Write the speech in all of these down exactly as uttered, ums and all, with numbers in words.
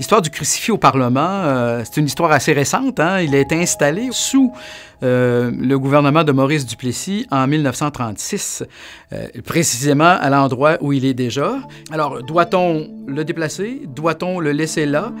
L'histoire du crucifix au Parlement, euh, c'est une histoire assez récente. Hein? Il a été installé sous euh, le gouvernement de Maurice Duplessis en mille neuf cent trente-six, euh, précisément à l'endroit où il est déjà. Alors, doit-on le déplacer? Doit-on le laisser là?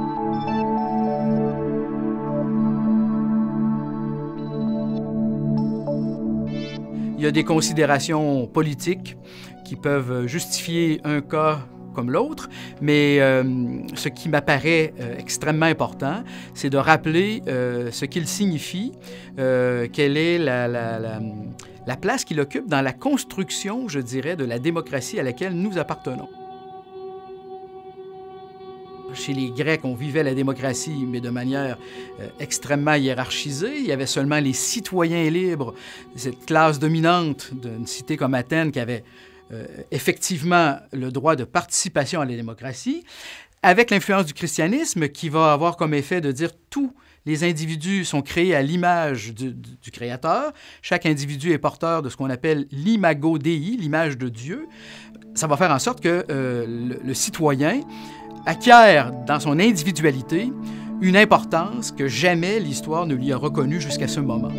Il y a des considérations politiques qui peuvent justifier un cas comme l'autre, mais euh, ce qui m'apparaît euh, extrêmement important, c'est de rappeler euh, ce qu'il signifie, euh, quelle est la, la, la, la place qu'il occupe dans la construction, je dirais, de la démocratie à laquelle nous appartenons. Chez les Grecs, on vivait la démocratie, mais de manière euh, extrêmement hiérarchisée. Il y avait seulement les citoyens libres, cette classe dominante d'une cité comme Athènes qui avait euh, effectivement le droit de participation à la démocratie, avec l'influence du christianisme qui va avoir comme effet de dire tous les individus sont créés à l'image du, du, du Créateur. Chaque individu est porteur de ce qu'on appelle l'imago Dei, l'image de Dieu. Ça va faire en sorte que euh, le, le citoyen acquiert dans son individualité une importance que jamais l'histoire ne lui a reconnue jusqu'à ce moment.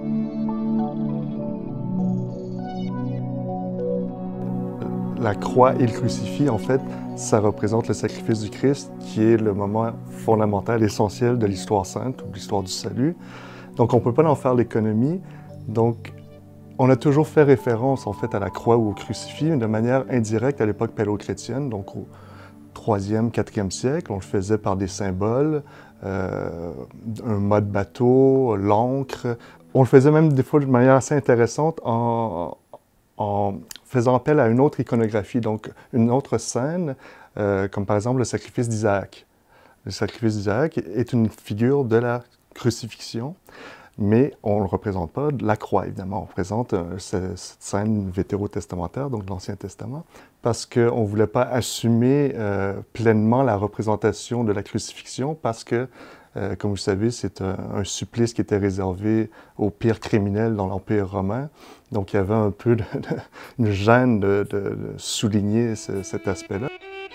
La croix et le crucifix, en fait, ça représente le sacrifice du Christ, qui est le moment fondamental, essentiel de l'histoire sainte ou de l'histoire du salut. Donc, on ne peut pas en faire l'économie. Donc, on a toujours fait référence, en fait, à la croix ou au crucifix de manière indirecte à l'époque paléochrétienne, donc au troisième, quatrième siècle. On le faisait par des symboles, euh, un mode bateau, l'encre. On le faisait même des fois de manière assez intéressante en, en faisant appel à une autre iconographie, donc une autre scène, euh, comme par exemple le sacrifice d'Isaac. Le sacrifice d'Isaac est une figure de la crucifixion, mais on ne le représente pas de la croix, évidemment. On représente euh, cette scène vétérotestamentaire, donc l'Ancien Testament, parce qu'on ne voulait pas assumer euh, pleinement la représentation de la crucifixion, parce que, euh, comme vous savez, c'est un, un supplice qui était réservé aux pires criminels dans l'Empire romain. Donc, il y avait un peu de, de, une gêne de, de, de souligner ce, cet aspect-là.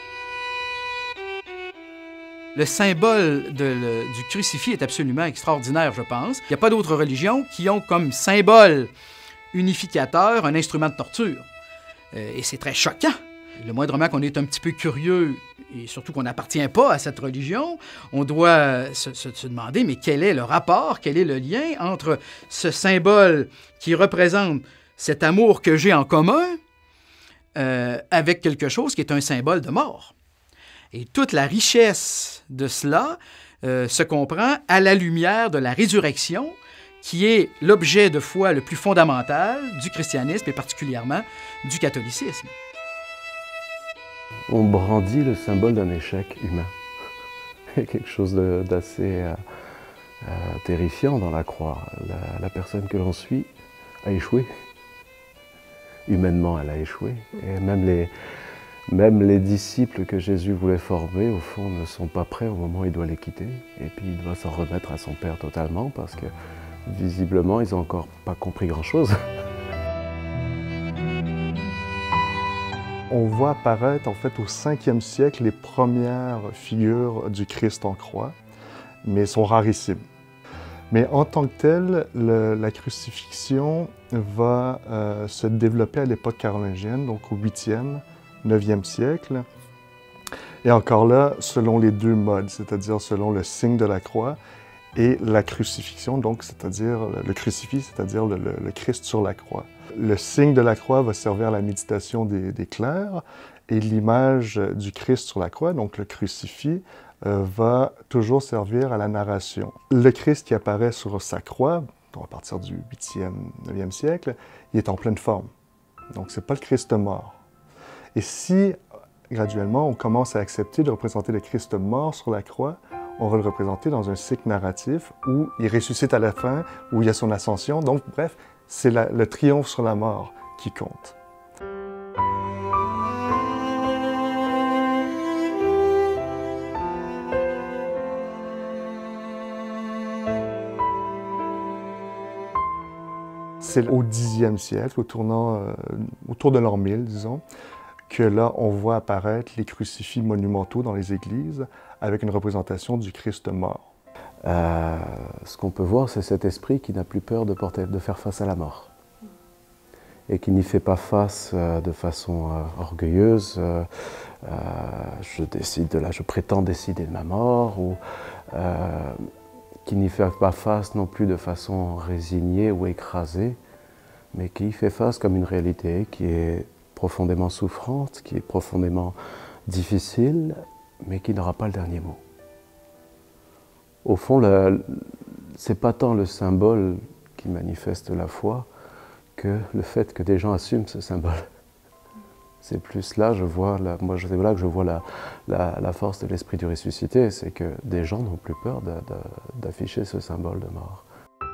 Le symbole de, le, du crucifix est absolument extraordinaire, je pense. Il n'y a pas d'autres religions qui ont comme symbole unificateur un instrument de torture. Euh, et c'est très choquant. Le moindrement qu'on est un petit peu curieux, et surtout qu'on n'appartient pas à cette religion, on doit se, se, se demander, mais quel est le rapport, quel est le lien entre ce symbole qui représente cet amour que j'ai en commun euh, avec quelque chose qui est un symbole de mort. Et toute la richesse de cela euh, se comprend à la lumière de la résurrection, qui est l'objet de foi le plus fondamental du christianisme et particulièrement du catholicisme. On brandit le symbole d'un échec humain. Il y a quelque chose d'assez euh, euh, terrifiant dans la croix. La, la personne que l'on suit a échoué. Humainement, elle a échoué. Et même les... Même les disciples que Jésus voulait former, au fond, ne sont pas prêts au moment où il doit les quitter. Et puis il doit s'en remettre à son Père totalement, parce que visiblement, ils n'ont encore pas compris grand-chose. On voit apparaître, en fait, au cinquième siècle, les premières figures du Christ en croix, mais sont rarissimes. Mais en tant que telle, le, la crucifixion va euh, se développer à l'époque carolingienne, donc au huitième, neuvième siècle. Et encore là, selon les deux modes, c'est-à-dire selon le signe de la croix et la crucifixion, donc c'est-à-dire le crucifix, c'est-à-dire le, le, le Christ sur la croix. Le signe de la croix va servir à la méditation des, des clercs et l'image du Christ sur la croix, donc le crucifix, euh, va toujours servir à la narration. Le Christ qui apparaît sur sa croix, à partir du huitième, neuvième siècle, il est en pleine forme. Donc c'est pas le Christ mort. Et si, graduellement, on commence à accepter de représenter le Christ mort sur la croix, on va le représenter dans un cycle narratif où il ressuscite à la fin, où il y a son ascension. Donc, bref, c'est le triomphe sur la mort qui compte. C'est au dixième siècle, au tournant, euh, autour de l'an mille, disons, que là, on voit apparaître les crucifix monumentaux dans les églises avec une représentation du Christ mort. Euh, ce qu'on peut voir, c'est cet esprit qui n'a plus peur de, porter, de faire face à la mort et qui n'y fait pas face euh, de façon euh, orgueilleuse. Euh, euh, je décide de la, je prétends décider de ma mort, ou euh, qui n'y fait pas face non plus de façon résignée ou écrasée, mais qui y fait face comme une réalité qui est profondément souffrante, qui est profondément difficile, mais qui n'aura pas le dernier mot. Au fond, ce n'est pas tant le symbole qui manifeste la foi que le fait que des gens assument ce symbole. C'est plus là, je vois, la, moi c'est là que je vois la, la, la force de l'esprit du ressuscité, c'est que des gens n'ont plus peur d'afficher ce symbole de mort.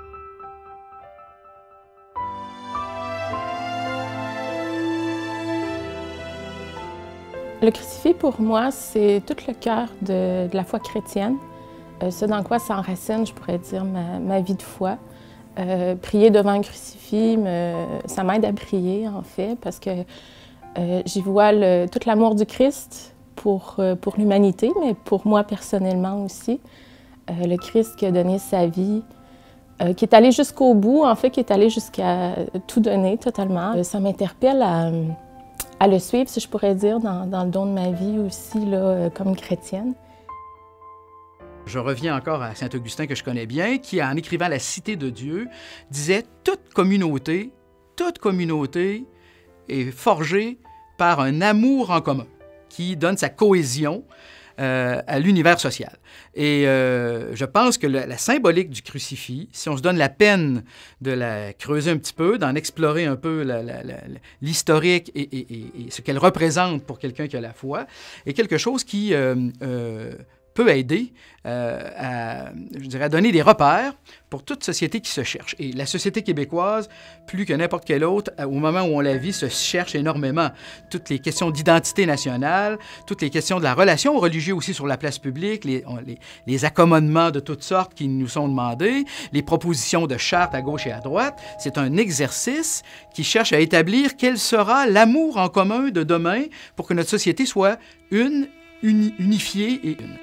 Le crucifix, pour moi, c'est tout le cœur de, de la foi chrétienne. Euh, ce dans quoi s'enracine, je pourrais dire, ma, ma vie de foi. Euh, prier devant un crucifix, me, ça m'aide à prier, en fait, parce que euh, j'y vois le, tout l'amour du Christ pour, euh, pour l'humanité, mais pour moi personnellement aussi. Euh, le Christ qui a donné sa vie, euh, qui est allé jusqu'au bout, en fait, qui est allé jusqu'à tout donner totalement. Euh, ça m'interpelle à, à le suivre, si je pourrais dire, dans, dans le don de ma vie aussi, là, comme chrétienne. Je reviens encore à saint Augustin que je connais bien, qui, en écrivant La Cité de Dieu, disait « Toute communauté, toute communauté est forgée par un amour en commun qui donne sa cohésion euh, à l'univers social. » Et euh, je pense que le, la symbolique du crucifix, si on se donne la peine de la creuser un petit peu, d'en explorer un peu l'historique et, et, et, et ce qu'elle représente pour quelqu'un qui a la foi, est quelque chose qui euh, euh, peut aider euh, à, je dirais, à donner des repères pour toute société qui se cherche. Et la société québécoise, plus que n'importe quelle autre, au moment où on la vit, se cherche énormément. Toutes les questions d'identité nationale, toutes les questions de la relation aux religieux aussi sur la place publique, les, les, les accommodements de toutes sortes qui nous sont demandés, les propositions de chartes à gauche et à droite. C'est un exercice qui cherche à établir quel sera l'amour en commun de demain pour que notre société soit une, uni, unifiée et une.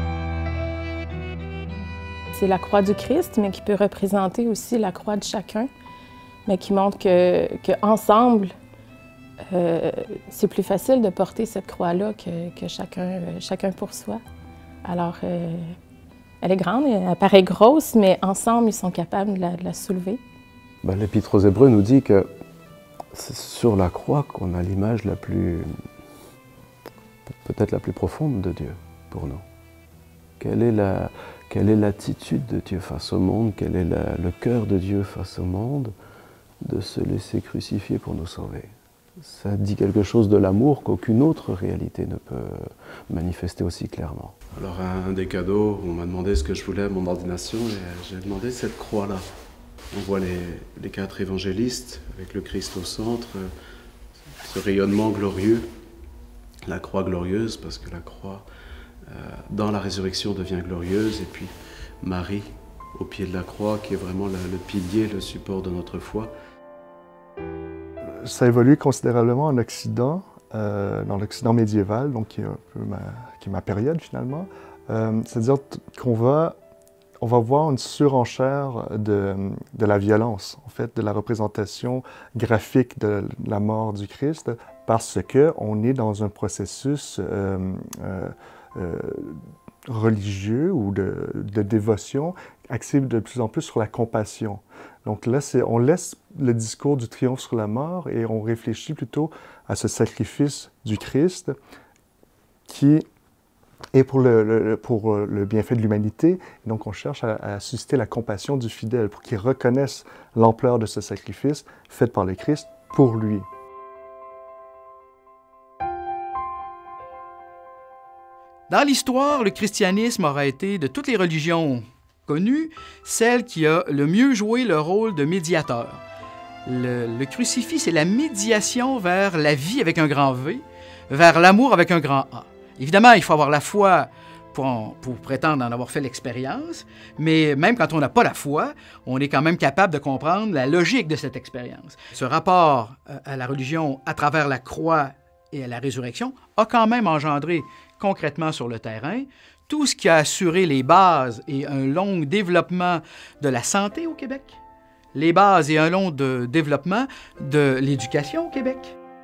C'est la croix du Christ, mais qui peut représenter aussi la croix de chacun, mais qui montre que, que ensemble, euh, c'est plus facile de porter cette croix-là que, que chacun, chacun pour soi. Alors, euh, elle est grande, elle paraît grosse, mais ensemble, ils sont capables de la, de la soulever. Ben, l'Épître aux Hébreux nous dit que c'est sur la croix qu'on a l'image la plus, peut-être la plus profonde de Dieu pour nous. Quelle est la... Quelle est l'attitude de Dieu face au monde? Quel est la, le cœur de Dieu face au monde? De se laisser crucifier pour nous sauver. Ça dit quelque chose de l'amour qu'aucune autre réalité ne peut manifester aussi clairement. Alors, un des cadeaux, on m'a demandé ce que je voulais à mon ordination et j'ai demandé cette croix-là. On voit les, les quatre évangélistes avec le Christ au centre, ce rayonnement glorieux, la croix glorieuse, parce que la croix, dans la résurrection, devient glorieuse, et puis Marie au pied de la croix, qui est vraiment le, le pilier, le support de notre foi. Ça évolue considérablement en Occident, euh, dans l'Occident médiéval, donc qui est un peu ma, qui est ma période finalement. Euh, C'est-à-dire qu'on va, on va voir une surenchère de, de la violence, en fait, de la représentation graphique de la mort du Christ, parce qu'on est dans un processus euh, euh, Euh, religieux ou de, de dévotion axé de plus en plus sur la compassion. Donc là, on laisse le discours du triomphe sur la mort et on réfléchit plutôt à ce sacrifice du Christ qui est pour le, le, pour le bienfait de l'humanité. Donc on cherche à, à susciter la compassion du fidèle pour qu'il reconnaisse l'ampleur de ce sacrifice fait par le Christ pour lui. Dans l'histoire, le christianisme aura été, de toutes les religions connues, celle qui a le mieux joué le rôle de médiateur. Le, le crucifix, c'est la médiation vers la vie avec un grand V, vers l'amour avec un grand A. Évidemment, il faut avoir la foi pour, en, pour prétendre en avoir fait l'expérience, mais même quand on n'a pas la foi, on est quand même capable de comprendre la logique de cette expérience. Ce rapport à la religion à travers la croix et à la résurrection a quand même engendré concrètement sur le terrain tout ce qui a assuré les bases et un long développement de la santé au Québec, les bases et un long de développement de l'éducation au Québec.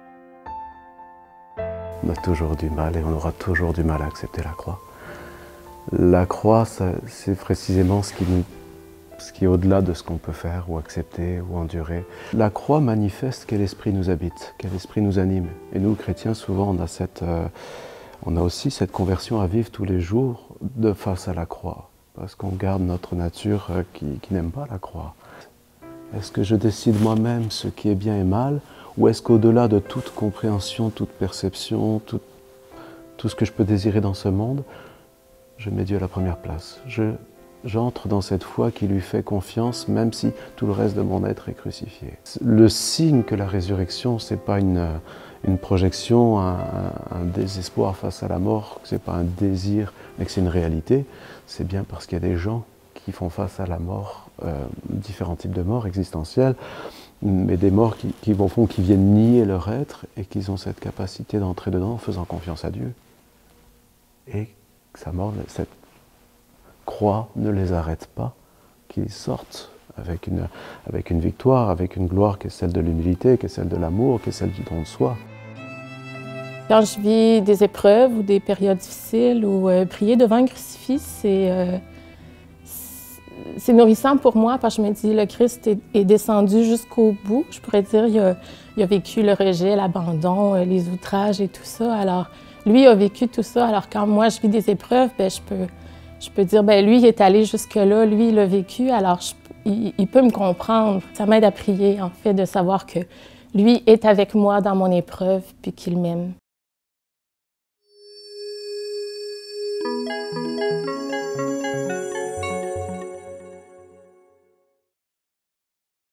On a toujours du mal et on aura toujours du mal à accepter la croix. La croix, c'est précisément ce qui, nous, ce qui est au-delà de ce qu'on peut faire ou accepter ou endurer. La croix manifeste quel esprit nous habite, quel esprit nous anime. Et nous, chrétiens, souvent, on a, cette, euh, on a aussi cette conversion à vivre tous les jours de face à la croix. Parce qu'on garde notre nature euh, qui, qui n'aime pas la croix. Est-ce que je décide moi-même ce qui est bien et mal, ou est-ce qu'au-delà de toute compréhension, toute perception, tout, tout ce que je peux désirer dans ce monde, je mets Dieu à la première place. Je, j'entre dans cette foi qui lui fait confiance, même si tout le reste de mon être est crucifié. Le signe que la résurrection, ce n'est pas une, une projection, un, un désespoir face à la mort, ce n'est pas un désir, mais que c'est une réalité, c'est bien parce qu'il y a des gens qui font face à la mort, euh, différents types de morts existentielles, mais des morts qui, qui, au fond, qui viennent nier leur être et qui ont cette capacité d'entrer dedans en faisant confiance à Dieu. Et sa mort, cette croix ne les arrête pas, qu'ils sortent avec une, avec une victoire, avec une gloire qui est celle de l'humilité, qui est celle de l'amour, qui est celle du don de soi. Quand je vis des épreuves ou des périodes difficiles ou euh, prier devant un crucifix, c'est euh, c'est nourrissant pour moi parce que je me dis le Christ est, est descendu jusqu'au bout. Je pourrais dire il a, il a vécu le rejet, l'abandon, euh, les outrages et tout ça. Alors lui a vécu tout ça. Alors quand moi je vis des épreuves, bien, je peux je peux dire ben lui il est allé jusque là, lui il a vécu. Alors je, il, il peut me comprendre. Ça m'aide à prier en fait de savoir que lui est avec moi dans mon épreuve puis qu'il m'aime.